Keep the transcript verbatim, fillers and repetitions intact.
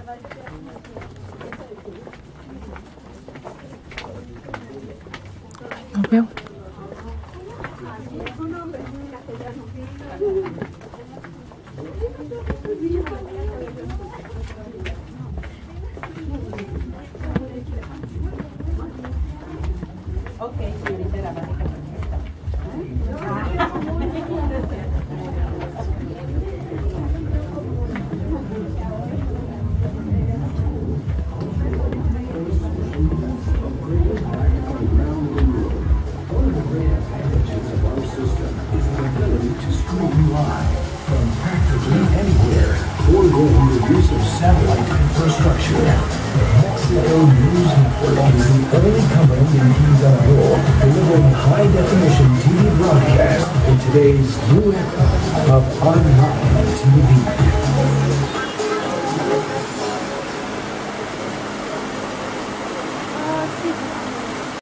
No veo. Satellite infrastructure. Mexico News Network is the only company in Quintana delivering high-definition T V broadcast in today's new era of online T V.